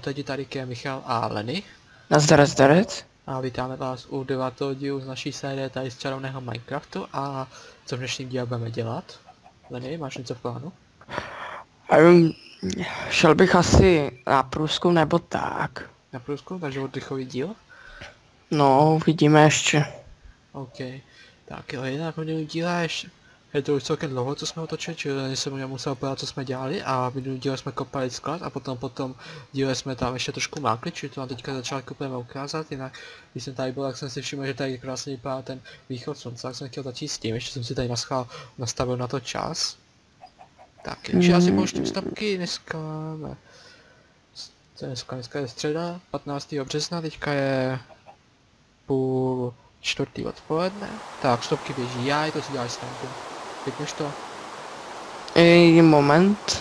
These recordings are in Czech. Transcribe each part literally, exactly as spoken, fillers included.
Čaute lidi, tady je Michal a Lenny. Nazdar, zdarec. A vítáme vás u devátého dílu z naší série tady z čarovného Minecraftu. A co v dnešním díle budeme dělat? Lenny, máš něco v plánu? Um, šel bych asi na průzkum nebo tak. Na průzkum, takže oddychový díl? No, uvidíme ještě. OK. Tak jo, jinak minulý díl ještě. Je to už celkem dlouho, co jsme otočili, čili jsem měl musel podát, co jsme dělali, a v minulý díle jsme kopali sklad a potom potom díle jsme tam ještě trošku mákli, čili to nám teďka začal kupujeme ukázat. Jinak když jsem tady byl, tak jsem si všiml, že tady krásně vypadá ten východ slunce, tak jsem chtěl začít s tím, ještě jsem si tady naschál nastavil na to čas. Tak, takže já si pouštím stopky, dneska máme... Co je dneska? Dneska je středa, patnáctého března, teďka je půl čtvrtý odpoledne. Tak, stopky běží, já to si děláš s tankem. Pěkneš to? I moment.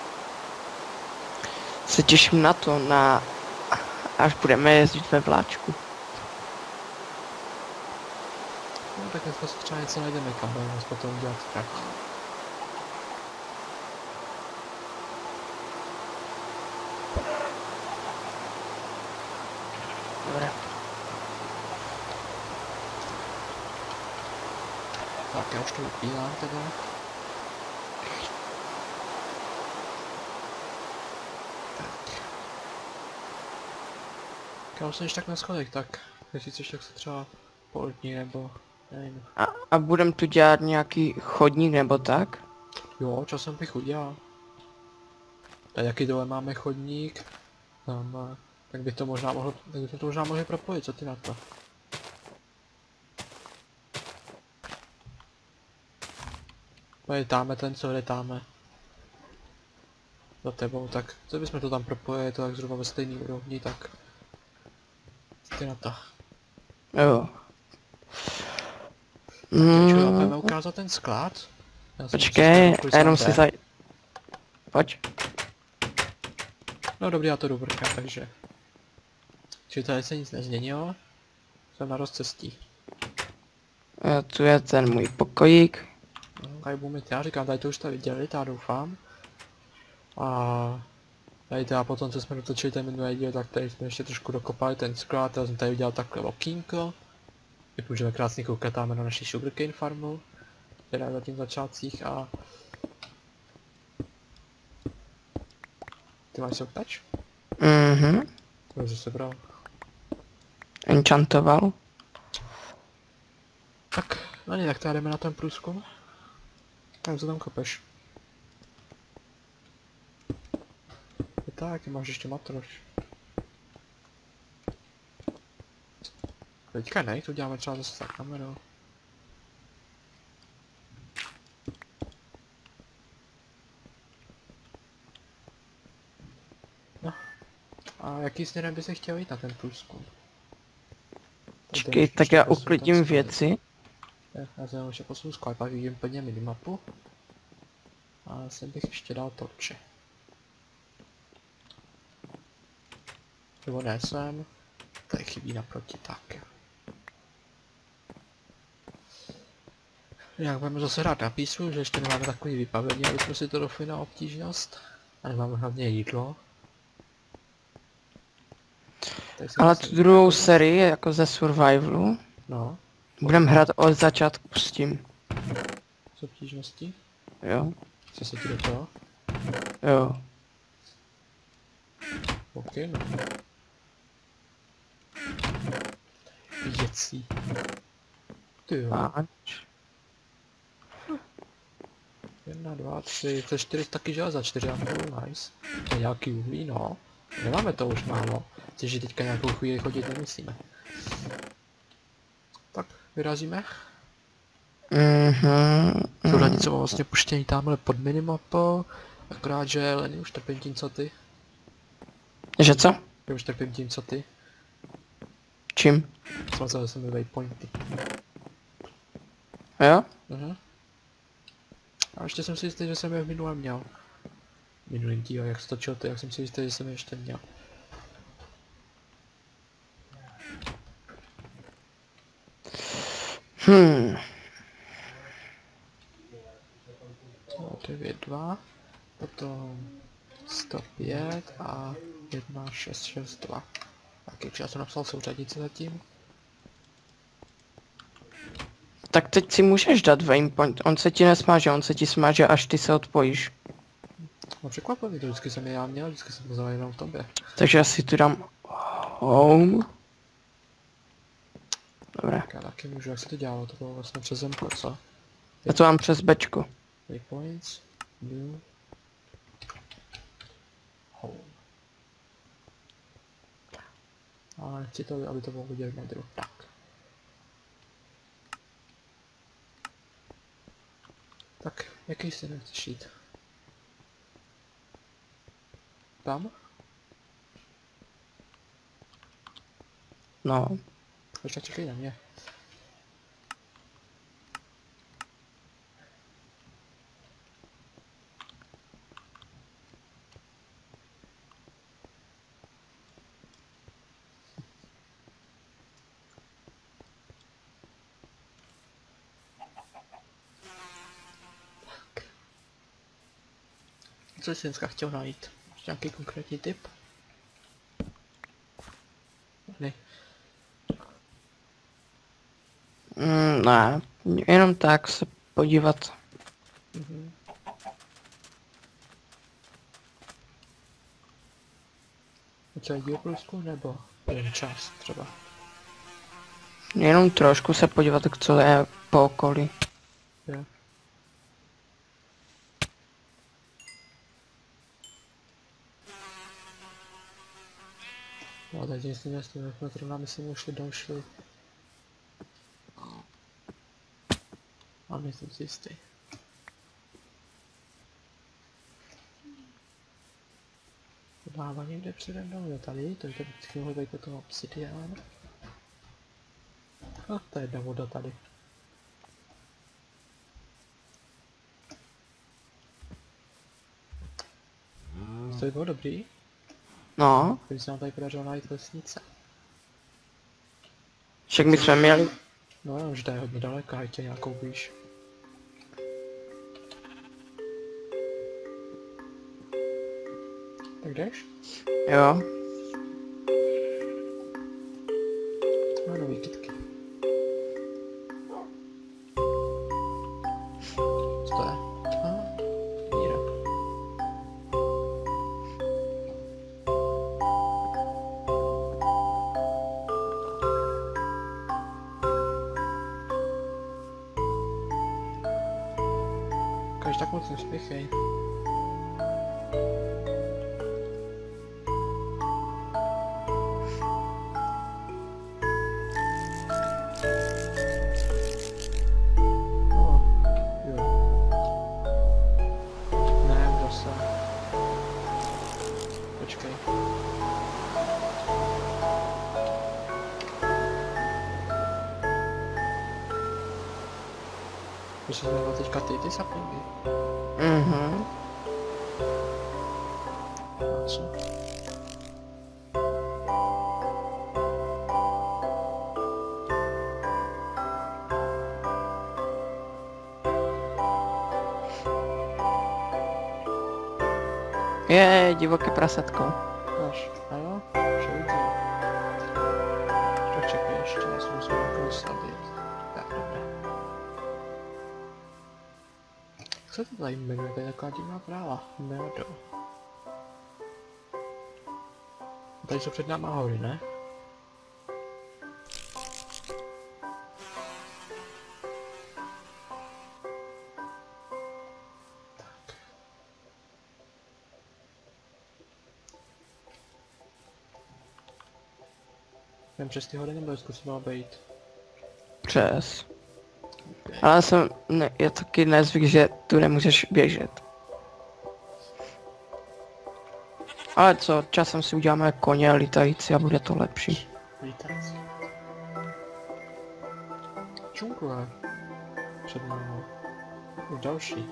Se těším na to, na... až budeme jezdit ve vláčku. No tak dneska si třeba něco najdeme, kam budeme nás potom dělat trať. Dobré. Tak já už to vypínám teda. Tak. Já jsem tak na schodech, tak jestli chceš, tak se třeba pohodní nebo nevím. A, a budem tu dělat nějaký chodník nebo tak? Jo, časem bych udělal. Tady jaký dole máme chodník, tam, tak by to možná mohlo, tak bychom to možná mohli propojit, co ty na to? Pojetáme ten, co letáme za tebou, tak co bychom to tam propojili, to tak zhruba ve stejný úrovni, tak co ty na to? Jo. Mm. Mm, Budeme ukázat ten sklad? Já počkej, jenom si zaj... Pojď. No dobrý, já to jdu vrkat, takže... Čili tady se nic nezměnilo. Jsem na rozcestí. Jo, tu je ten můj pokojík. No, tady budu mít, já říkám, tady to už jste viděli, já doufám. A... Tady teda potom, co jsme dotočili ten minulý díl, tak tady jsme ještě trošku dokopali ten sklad, já jsem tady udělal takhle okýnko. My můžeme krásně koukat tam na naši sugarcane farmu, která je zatím v začátcích. A... Ty máš soutač? Mhm. To už sebral. Enchantoval. Tak, no ne, tak tady jdeme na ten průzkum. Tak co tam kopeš? Tak, máš ještě matroš. Teďka ne, to děláme třeba zase za kamerou. No. A jaký směrem by se chtěl jít na ten průzkum? Počkej, tak já uklidím věci. Já jsem ještě posun sklad, pak vidím plně minimapu. A sem bych ještě dal torče. Nebo ne sem. Tady chybí naproti, tak. Jak budeme zase hrát na písmu, že ještě nemáme takový vybavení, aby jsme si to dofli na obtížnost. A nemáme hlavně jídlo. Ale tu druhou sérii, jako ze survivalu, no. budeme hrát od začátku s tím. S obtížností? Jo. Co se ti do toho? Jo. OK, no. Jecí. Ty jo. Páč. Jedna, dva, tři, to je čtyři taky železa, čtyři a půl, nice. To je nějaký uhlí, no. Nemáme to už málo, takže teďka nějakou chvíli chodit nemusíme. Tak, vyrazíme. Mhm. Jsou hranice vlastně puštění tamhle pod minimapou, akorát že Lenny už trpím tím, co ty. Že co? Já už trpím tím, co ty. Čím? Smazal jsem mi waypointy. Jo? Mhm. A ještě jsem si jistý, že jsem je v minulém měl. Minulým díle, jak stočil to, jak jsem si jistý, že jsem je ještě měl. Hmm. devět dva, potom sto pět a jedna, šest, šest, dva. Tak, já jsem napsal souřadnici zatím. Tak teď si můžeš dát waypoint, on se ti nesmáže, on se ti smáže, až ty se odpojíš. No překvapivě, to vždycky jsem je já měl, vždycky jsem to vzal jenom v tobě. Takže já si tu dám home. Dobré. Tak já taky můžu, jak se to dělalo, to bylo vlastně přes zemko, co? Já to mám přes bečku. Waypoints, new, home. Ale nechci to, aby to bylo vidět na druh. Tak. Tak, jaký si nechceš jít? Tam? No. Počkej, čekej na mě. Tak. Co jsi dneska chtěl najít? Máš nějaký konkrétní tip? Ne. Mm, ne, jenom tak se podívat. Mhm. Celý díl průzkum nebo jen čas třeba? Jenom trošku se podívat, co je po okolí. Jo. No teď jestli jestli jsme zrovna myslím ušli došli. A nejsem si jistý. Dává někde přede mnou, je tady, to je to vždycky mohl být potom obsidian. A to je jedna voda tady. To by bylo dobrý, No, kdyby se nám tady podařilo najít vesnice. však my jsme měli. No jenom, že to je hodně daleko, a tě nějakou blíž. Tak jdeš? Jo. Má nový kytky. Co to je? A, díra. Když tak moc nespěchej. No, jo. Ne, zase. Počkej. To se znamená teďka ty, ty saplingy. Mhm. A co? Je, divoké prasatko. Máš, a jo? Už vidím. Ještě čekaj, ještě já si musím jako vysadit. Tak, dobré. Jak se to tady jmenuje? To je taková divná práva. Meadow. Tady jsou před náma hory, ne? Tak. Jen přes ty hory nebo zkusila být? Přes. Okay. Ale já jsem, ne, je taky nezvyk, že tu nemůžeš běžet. Ale co, časem si uděláme koně lítající a bude to lepší. Lítající. Džungle. Před námi. Už další.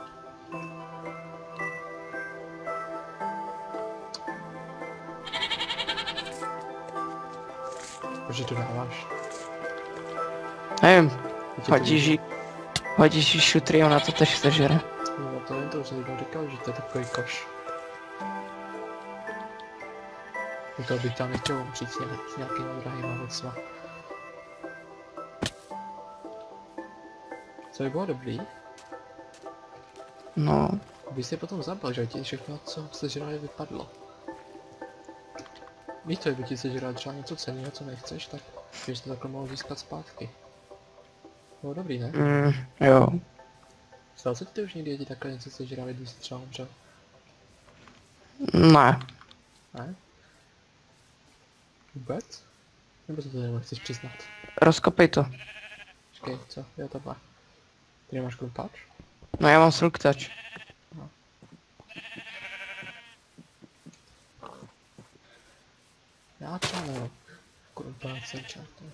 Proč to dáváš? Nevím, Teď je to hodíš jí, hodíš jí šutry, ona to tež sežere. No to jen to už jsem říkal, že to je takový koš. To bych tam nechtěl umřít s nějak- s nějakýma drahýma věcma. Co by bylo dobrý? No, Bys je potom zabil, že ti všechno, co sežrali, vypadlo. Víš co, kdyby ti sežral třeba něco cenného, co nechceš, tak bys to takhle mohl získat zpátky. Bylo dobrý, ne? mm, jo. Stalo se ti to už někdy, ti takhle něco sežrali, když jsi třeba umřel? Ne, Ne? Vůbec? Nebo si to jenom chceš přiznat? rozkopej to. Počkej, co? Jo, tohle. Ty nemáš krumpáč? No já mám silktač. Já třeba nemám krumpáč jsem čertů.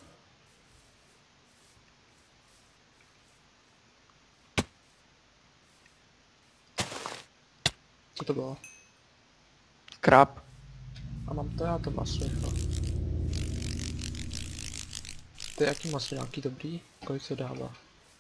Co to bylo? Krab. A mám to já to maso, jo. To je jaký maso, nějaký dobrý? Kolik se dává?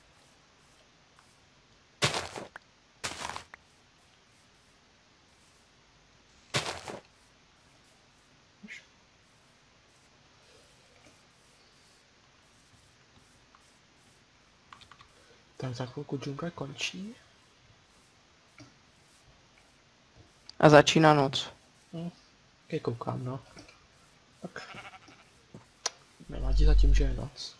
Tak za chvilku džungle končí. A začíná noc. No, já koukám, no. Tak. Nevadí zatím, že je noc.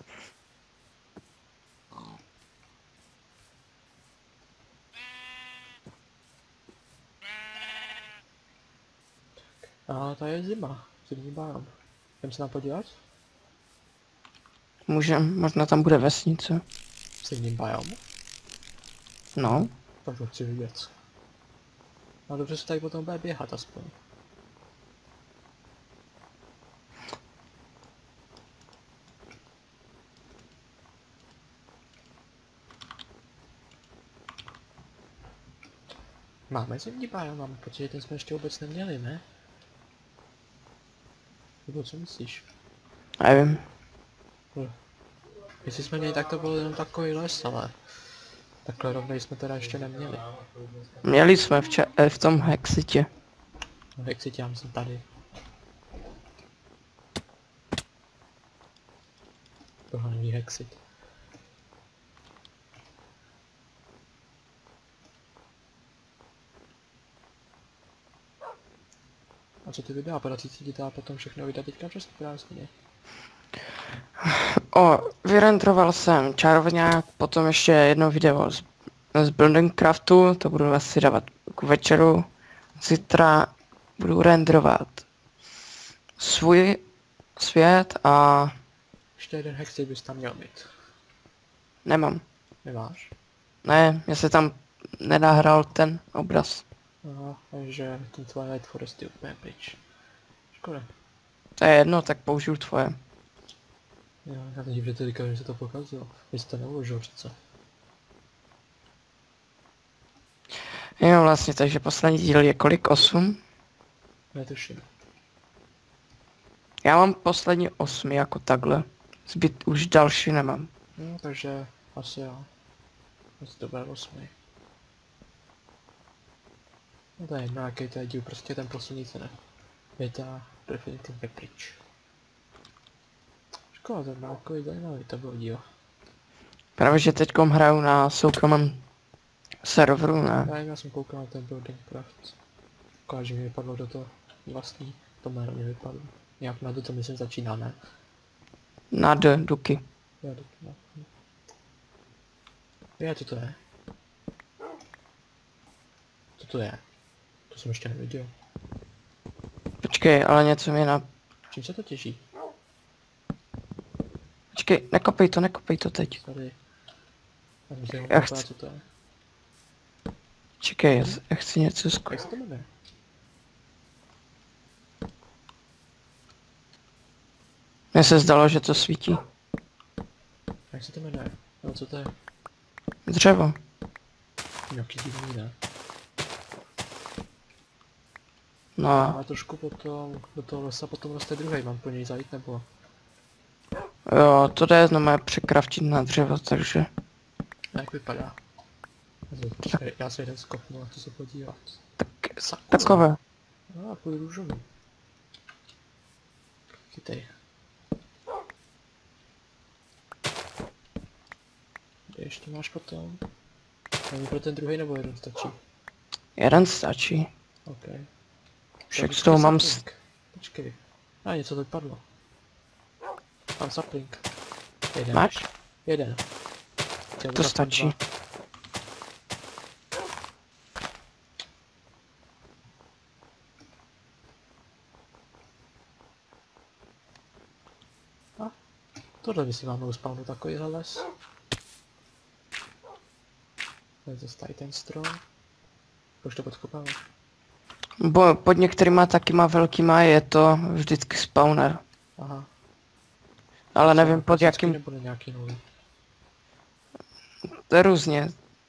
A to je zima, zimní biom. Jdem se nám podívat? Můžem, možná tam bude vesnice. V zimním biomu? No, Tak to chci vidět. No dobře se tady potom bude běhat aspoň. Máme zimní biom, mám pocit, že ten jsme ještě vůbec neměli, ne? Nebo co myslíš? nevím. Hm. Jestli jsme měli, tak to byl jenom takový les, ale... Takhle rovnej jsme teda ještě neměli. Měli jsme v, ča- eh, v tom Hexitě. No jak si dělám, jsem tady. Tohle nový hexit. A co ty videa? Podací si ti dá potom všechno vydat teďka přes prázdniny. O, vyrendroval jsem čarovňák, potom ještě jedno video z, z Buildingcraftu, to budu asi dávat k večeru. Zítra budu renderovat svůj svět a Ještě jeden hexit bys tam měl mít. nemám. Nemáš? Ne, mě se tam nenahrál ten obraz. Aha, takže ten Twilight Forest je úplně pryč. Škoda. To je jedno, tak použiju tvoje. Jo, já teď, že ty říkal, že se to pokazilo. Vy jste to neuložil přece. Jo, vlastně, takže poslední díl je kolik? osm? Netuším. Já mám poslední osm jako takhle. Zbyt už další nemám. No, takže asi jo. Asi to bude osmý. No to je jedno, jaký to je díl, prostě ten poslední cena. Je ta definitivně pryč. Škoda, to byl takový zajímavý, to byl díl. Právě, že teďkom hraju na soukromém serveru, ne? Já, já jsem koukal na ten Buildingcraft. Škoda, že mi vypadlo do toho vlastní, to jméno mi vypadlo. Nějak na to, to myslím začíná, ne? Na D, Duky. Já to, no. Já, co to je? Co to je? To jsem ještě neviděl. Počkej, ale něco mi na... Čím se to těží? Počkej, nekopej to, nekopej to teď. Tady. Já jsem si jenom Já koukal, chci- co to je. Čekej, já, já chci něco Jak zkusit. se to jmenuje? Mně se zdalo, že to svítí. Jak se to jmenuje? No co to je? Dřevo. Nějaký divný, ne? No, A trošku potom, do toho lesa potom roste druhý, mám po něj zajít nebo? jo, to jde znamená překraftit na dřevo, takže... A jak vypadá? Počkej, já si jeden skopnu a chci se podívat. Tak, Sakra. takové. No a půjdu růžový. Chytej. Kde ještě máš potom? Není pro ten druhý nebo jeden stačí? Jeden stačí. OK. Však z toho mám s... sapling. Počkej. A něco to padlo. Mám sapling. Jeden. Máš? Jeden. Chtěl To bych stačí. dva. A? Tohle by si máme uspawnout takovýhle les. To je zase tady ten strom. Proč to podkopáme? Bo pod některýma takýma velkýma je to vždycky spawner. Aha. Ale nevím pod Vždycky jakým, nebude nějaký nový. to je různě.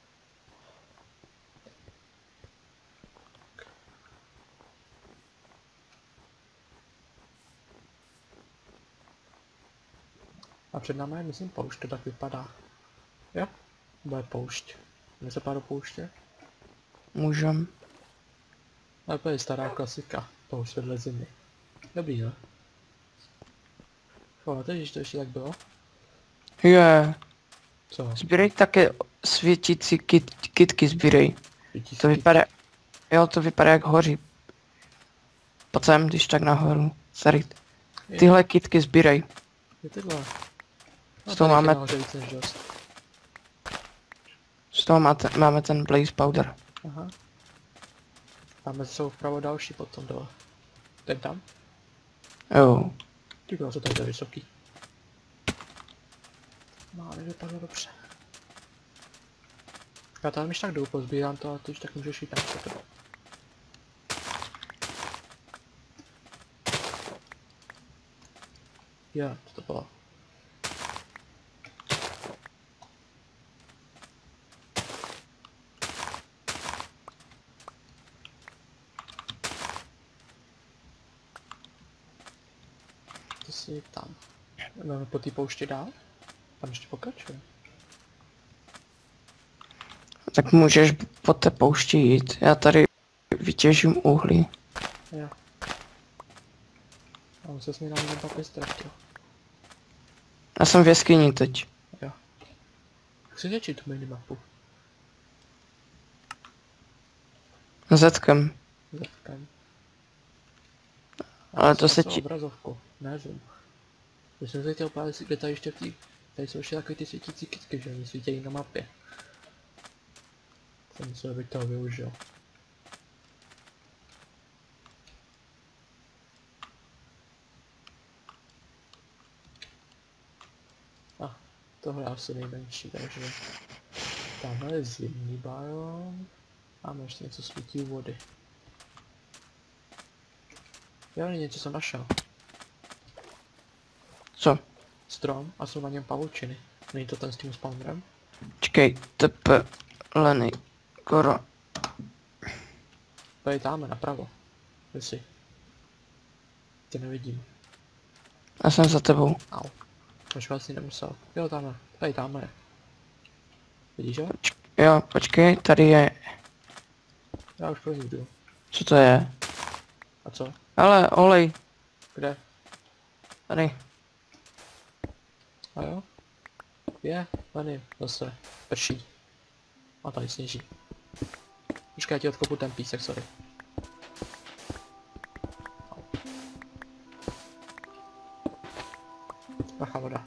A před námi je, myslím, poušť, to tak vypadá. Jo? Bude poušť. Jdeme se pár do pouště? Můžem. Ale to je stará klasika. Poušť vedle zimy. Dobrý, ne? Chováte, když to ještě tak bylo? Je. Co? Sbírej také světící kit, kitky sbírej. Vidíš, To vypadá, jo, to vypadá jak hoří. Pojď sem, když tak nahoru. Tady. Tyhle kitky sbírej. Je tyhle. No, Z toho tady máme- je nahoře víc než dost. Z toho máte, máme ten blaze powder. Aha. Máme jsou vpravo další potom dole. Ten tam? Jo. Ty co tady je vysoký. No, nevypadlo dobře. Já tam již tak jdu, pozbírám to a ty už tak můžeš jít tam před. Jo, co to bylo? To si tam. Máme po té poušti dál? Tam ještě pokračuje. Tak můžeš po té poušti jít. Já tady vytěžím uhlí. Jo. A on se s mi na mě papě ztratil. Já jsem v jeskyni teď. Jo. Jak si řečí tu minimapu? Zetkem. Zatkem. Ale to se ti... Obrazovku, ne zoom. Když jsem se chtěl pát, kde tady ještě v tý... Tady jsou ještě takové ty svítící kytky, že oni svítějí na mapě. Jsem myslel, abych toho využil. A, tohle je asi nejmenší, takže... Tamhle je zimní biom. Máme ještě něco svítí u vody. Jo, něco jsem našel. Co? Strom a jsou na něm pavučiny. Není to ten s tím spawnerem? Čekej, tepe... Leny. Koro. Tady táme napravo. Kde jsi? Tě nevidím. Já jsem za tebou. Au. Už vlastně nemusel. Jo, táme. Tady táme. Vidíš ho? Poč- jo, počkej, tady je... Já už pro ní jdu. Co to je? A co? Ale olej. Kde? Tady. A jo? Je, Leny, zase. Prší. A tady sněží. Počkej, já ti odkopu ten písek, sorry. Au. Bacha voda.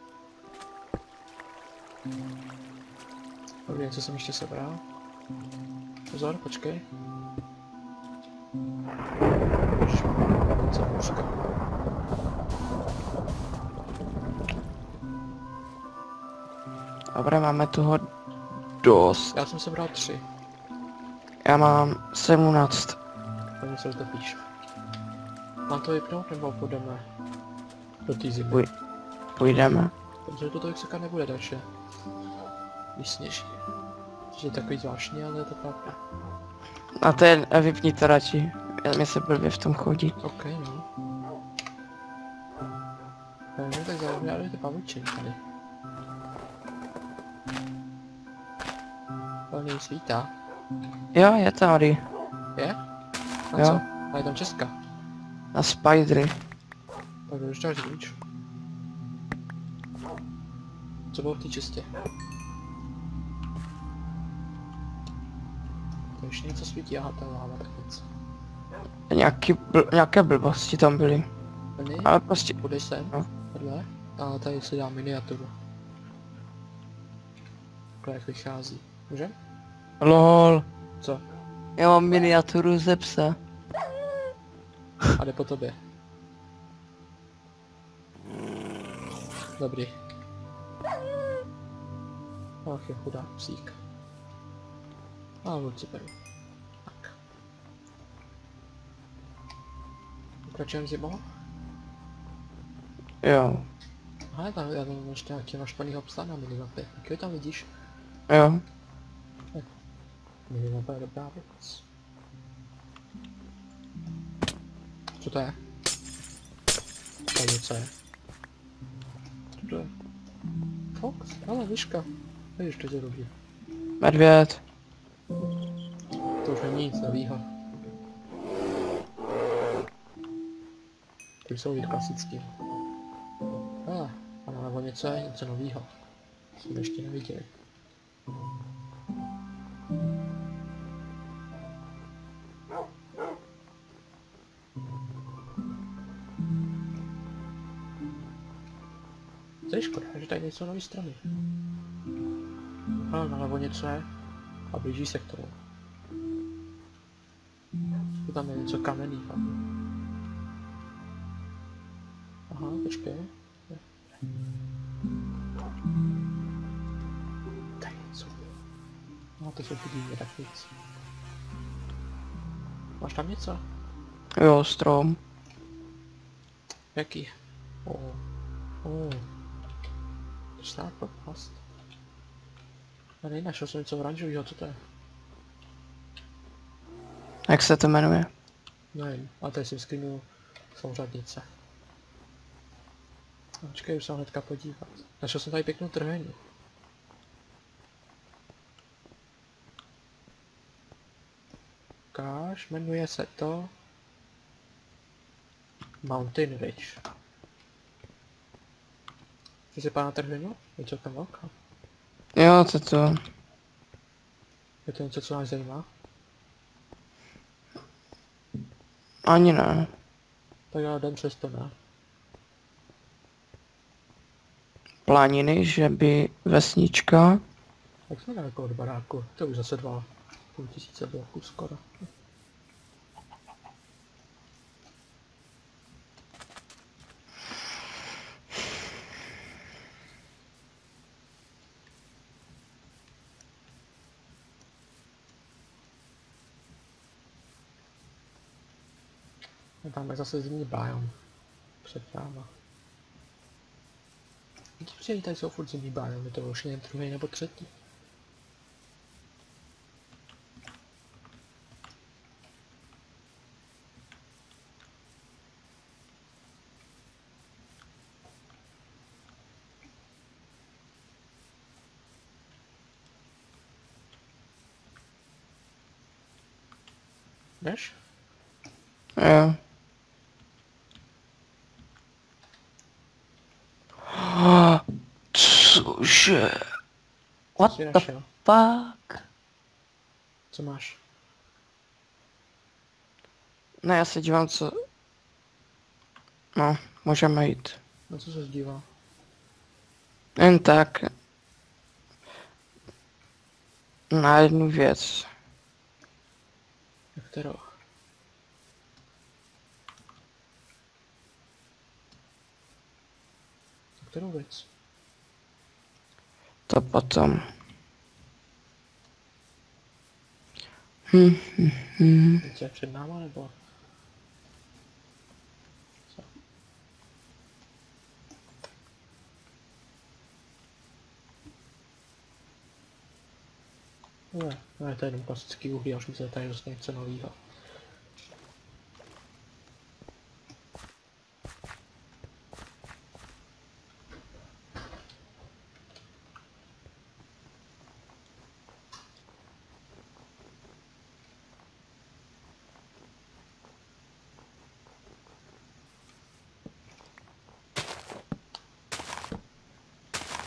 Dobrý, něco jsem ještě sebral. Pozor, počkej. Co můžka. Dobré, máme toho dost. Já jsem sebral tři. Já mám sedmnáct. Tady se to píše. Mám to vypnout nebo půjdeme do té zimy? Půj- Půjdeme. Protože to tolik sekat nebude další. Když sněží. Což je takový zvláštní, ale je to pravda. A to je, a vypni to radši. Mě se blbě v tom chodí. OK, no. Já mě tak zaujali ty pavučiny tady. Plný svítá. Jo, je tady. Je? A Jo. co? A je tam Česka. A spidery. Tak ještě až víč. Co bylo v té čistě? To ještě něco svítí, aha, ta láva, tak nic. Nějaký bl nějaké blbosti tam byly. Plný? Ale prostě... Půjdeš sem? No. Takhle? A tady si dám miniaturu. Takhle jak vychází. Můžem? LOL. Co? Já mám miniaturu ze psa. A jde po tobě. Dobrý. Ach je chudá psík. A vůdci beru. Tak. Pokračujeme zimou? Jo. Aha, tam já tam ještě nějaký našpanýho psa na minimapě. Jak ho tam vidíš? Jo. Minimapa je dobrá věc. Co to je? Tady něco je. Co to je? Fox? Ale liška. Vidíš, to je dobrý. Medvěd. To už není nic novýho. Ty jsou víc klasický. Ah, a nalevo něco je, něco novýho. Jsme ještě neviděli. To je škoda, že tady nejsou nový strany. Ale nalevo něco je a blíží se k tomu. To tam je něco kamenného. Aha, počkej. Tady něco. No to jsou ty tak nic. Máš tam něco? Jo, strom. Jaký? Oh. Oh. To se dá propast. A nejnašel jsem něco oranžového, co to je? Jak se to jmenuje? Nevím, a tady si screenu souřadnice. Počkej, už se hnedka podívat. Našel jsem tady pěknou trhenu. Ukáž, jmenuje se to Mountain Ridge. Chci si pár na trhenu? Je celkem velká. Jo, to to. Je to něco, co nás zajímá? Ani ne. Tak já jdem přes to, ne? Planiny, že by vesnička. Jak jsme daleko od baráku? To už zase dva půl tisíce bloků skoro. A tam je zase zimní biom. Před náma. Vidíš, že tady jsou furt zimní biom, je to už jen druhý nebo třetí. Jdeš? Jo. Cože? What Co jsi the našel? fuck? Co máš? Ne, já se dívám, co... No, můžeme jít. Na co se díval? Jen tak. Na jednu věc. Na kterou? Na kterou věc? To potom. Hm, hm, hm. Něco je před náma nebo? Co? Ne, ne, to je jenom klasický uhlí, až mi se tady dost něco novýho.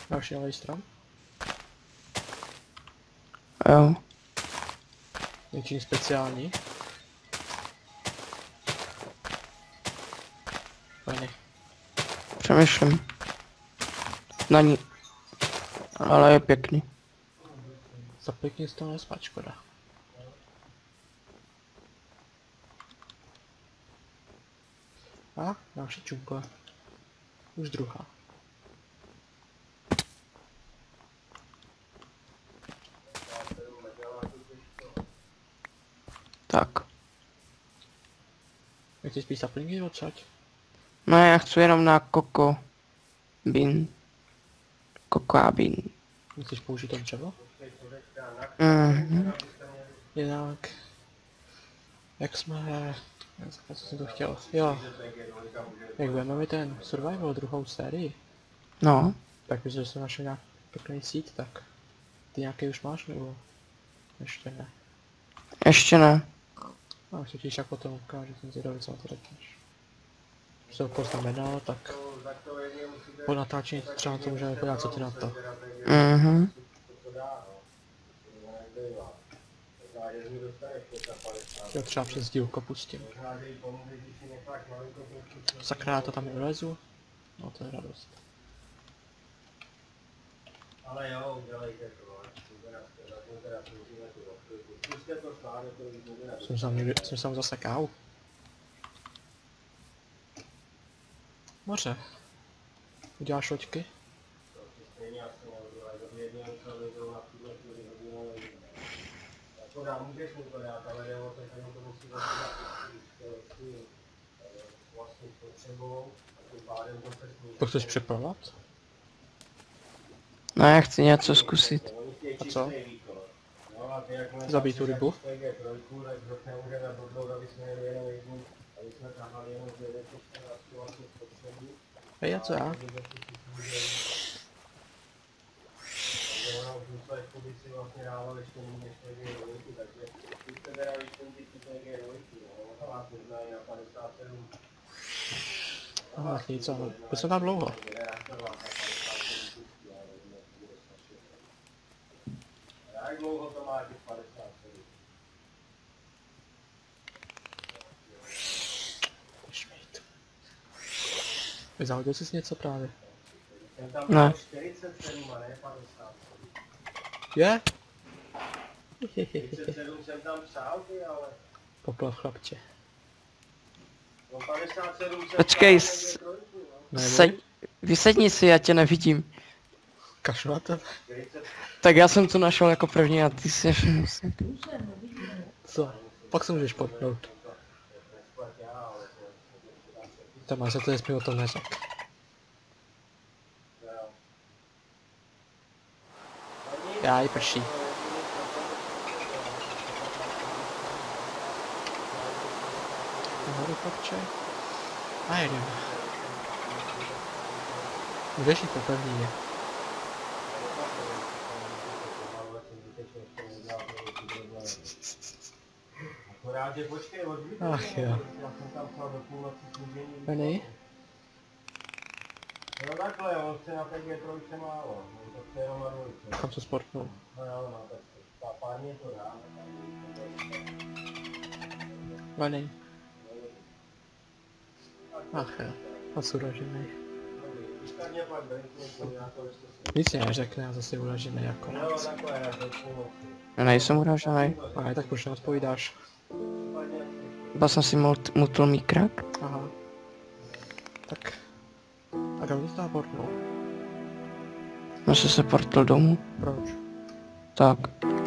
Další nový strom. Jo. Něčím speciální. Fajný. Přemýšlím. Na ní. Ale je pěkný. Za pěkně z toho nespat, škoda. A další čunka. Už druhá. Tak. Jak ty spíš saplingy odsaď? No já chci jenom na koko. Bin. Kokoa bin. Chceš použít to dřevo? Mhm. Jinak... Jak jsme... Co jsem to chtěl? Jo. Jak budeme mi ten survival druhou sérii, No. tak když jsem našel nějak pěkný síť, tak... Ty nějaký už máš nebo... Ještě ne. Ještě ne. No, ještě těž jak potom ukážu, jsem zvědavý, co na to řekneš. Když se ho poznamenal, tak... Po natáčení třeba to můžeme podívat, co ty na to. Mhm. Jo, třeba přes dílko pustím. Sakra, já to tam vylezu. No to je radost. Ale jo, udělejte to, Jsem sám, někdy, jsem sám zase kávu. Moře. Uděláš loďky? Můžeš mu to dát, ale jde o to, že to musí vlastní potřebou a tím pádem to se sníží. To chceš připravovat? No já chci něco zkusit. A co? Zabít tu rybu? Hej, a co já? Aha, nic, ale proč jsem tam dlouho? Jak dlouho to má těch padesát sedm? Šmejt. Zahodil jsi něco právě? Jsem tam Ne. měl čtyřicet sedm a ne padesát sedm. Je? čtyřicet sedm jsem tam psal, ty, ale... Poplav chlapče. No padesát sedm jsem Počkej, psal, s- takže trojku, no. Ne, Seď, vysedni si, já tě nevidím. Kašlu na to? čtyřicet Tak já jsem to našel jako první a ty jsi... Co? Pak se můžeš potnout. Tam se to nesmí o tom neřek. Já i prší. Nahoru chlapče. A jedeme. Můžeš jít po pevnině. Akorát, že počkej, odvíte, Ach jo. já jsem tam psal do půlnoci snížení. Pevný? No takhle, on chce na té G tři málo, on to chce jenom na dvojce. Kam to sportnul? No jo, no, tak ta párně to dá. Pevný. Ach jo. A jsou uražený. Výsledně pak Bentley, já to ještě si... Nic neřekne, já zase uražený jako No nás. takhle, já do půlnoci. Já nejsem uražený. A tak proč neodpovídáš? Chyba jsem si mut- mutl mikrák. Aha. Tak. A kam to tam portnul? No se se portl domů. Proč? Tak.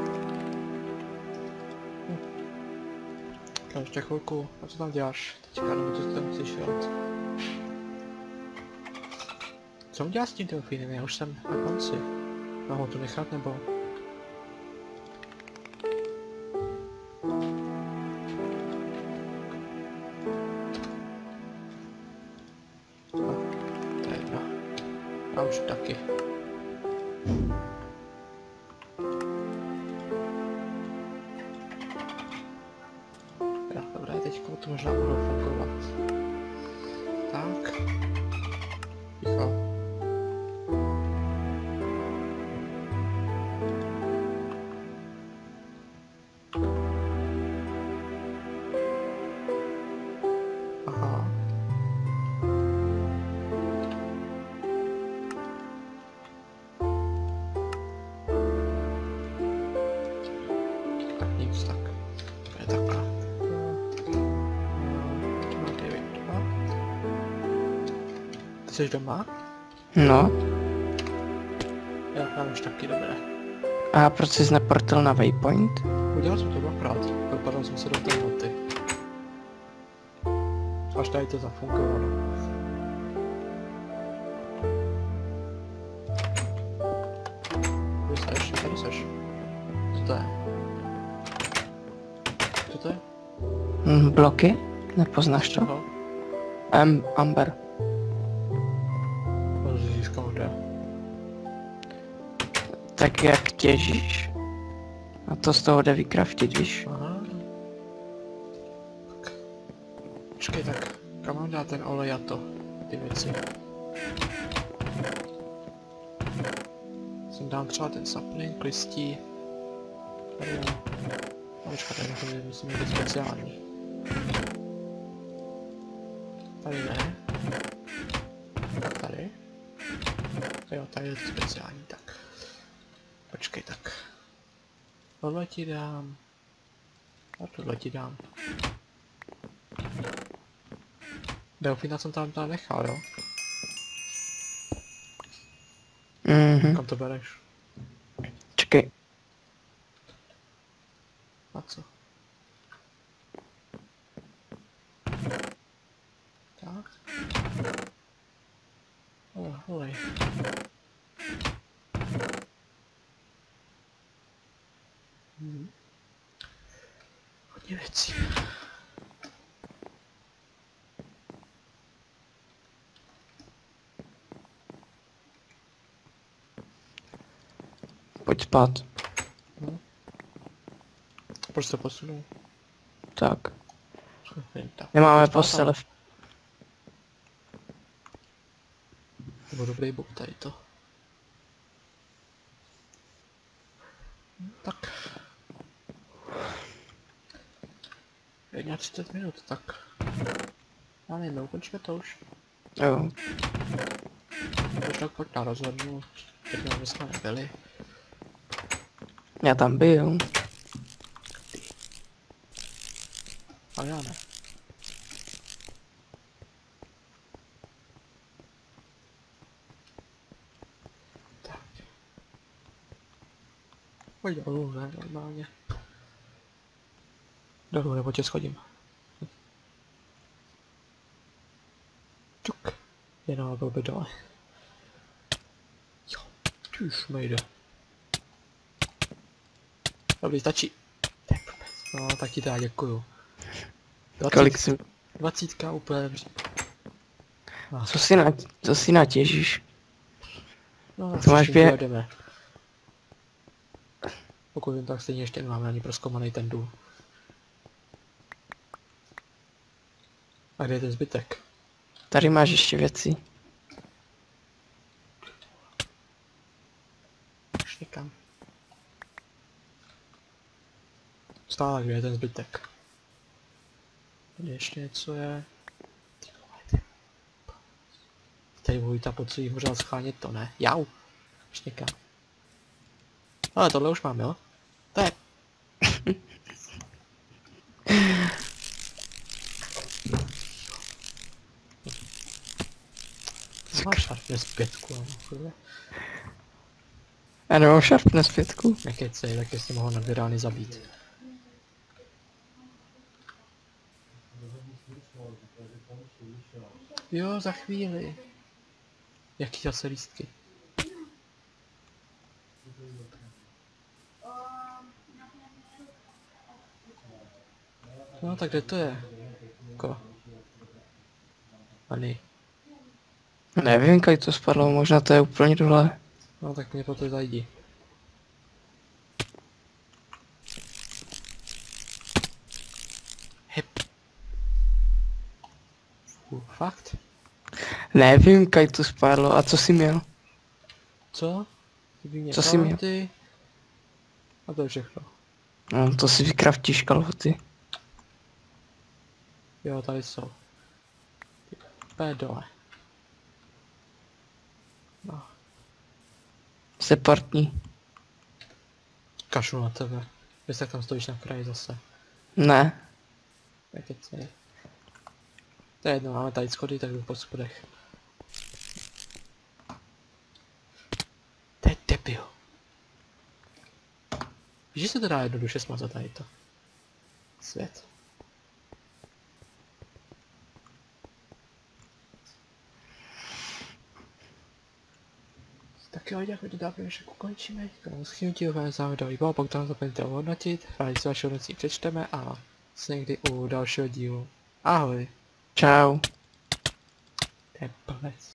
No ještě chvilku. A co tam děláš? Teďka nebo co tam chceš dělat? Co uděláš s tím delfínem? Já už jsem na konci. Mám ho tu nechat nebo? A, to je jedno. A už taky. Jo, dobré, teďko to možná budu fungovat. Tak. Ticho. moc, tak. To je takhle. Má David doma. Ty jsi doma? No. Jo, já už taky, dobré. A proč jsi neportal na Waypoint? Udělal jsem to dvakrát, propadl jsem se do té noty. Až tady to zafungovalo. Kde seš? Tady seš. Co to je? Co to je? Hm, bloky? Nepoznáš to? Aha. Am Amber. To získal kde? Tak jak těžíš? A to z toho jde vykraftit, víš? Aha. Tak. Počkej, tak kam mám dát ten olej a to? Ty věci. Jsem dám třeba ten sapling, listí. Tady jo. No počkat, tady to musím být speciální. Tady ne. Tak tady. Jo, tady je to speciální, tak. Počkej, tak. Tohle ti dám. A tohle ti dám. Delfína jsem tam tam nechal, jo? Mhm. Kam to bereš? Čekej. Na co? Tak. O, olej. Hmm. Hodně věcí. Pojď spát. Proč se posunul? Tak. Jen tak. Nemáme Spát, postele. ale- To byl dobrý bok tady to. Tak. Jedna třicet minut, tak. Já nevím, ukončíme to už. Jo. Už tak pojď na rozhlednu. Teď nám jsme nebyli. Já tam byl. Ale já ne. Tak. Pojď dolů, ne, normálně. Dolů, nebo tě schodím. Čuk. Jenom byl by dole. Jo, už mi jde. Dobrý, stačí. No, tak ti teda děkuju. Kolik jsi... Dvacítka úplně. No, Co si, na... Co si natěžíš? no to máš bě- jdeme. Pokud vím, tak stejně ještě nemáme ani prozkoumaný ten důl. A kde je ten zbytek? Tady máš ještě věci. Už někam. Stále, kde je ten zbytek? Tady ještě něco je. Ty vole, ty- Tady vojta potřebuje pořád schánět to, ne? Jau! Už někam. Ale tohle už mám, jo? To je... Máš sharpness pětku, ale kurva. Já nemám sharpness pětku. Nekecej, tak jestli mohl nadvirálně zabít. Jo, za chvíli. Jaký zase lístky? No tak kde to je? Ko? Ani. Nevím, jak to spadlo, možná to je úplně dole. No tak mě to zajdi. Hep. Fů, fakt? Nevím, jak to spadlo. A co jsi měl? Co? Ty by mě Co jsi měl? kalhoty. A to je všechno. No, to si vykraftíš kalhoty. Jo, tady jsou. Úplně dole. No. Separtní. Kašlu na tebe. Vy se tam stojíš na kraji zase. Ne. Nekecej. To je jedno, máme tady schody, tak jdu po schodech. To je debil. Víš, že se to dá jednoduše smazat tady to. Svět. Tak jo, děkuji, dávno, že ukončíme. Schým ti uvést závěrový blog, pokud tam zapomeňte ohodnotit, rádi si vaše hodnocení přečteme a se někdy u dalšího dílu. Ahoj. Čau. To je blbec.